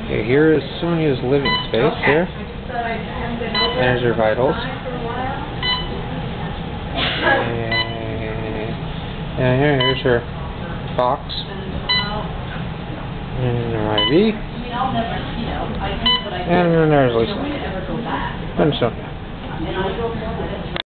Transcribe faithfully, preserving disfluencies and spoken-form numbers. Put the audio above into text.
Okay, here is Sonya's living space here. There's her vitals. And, and here, here's her box. And her I V. And then there's Lisa. And Sonya.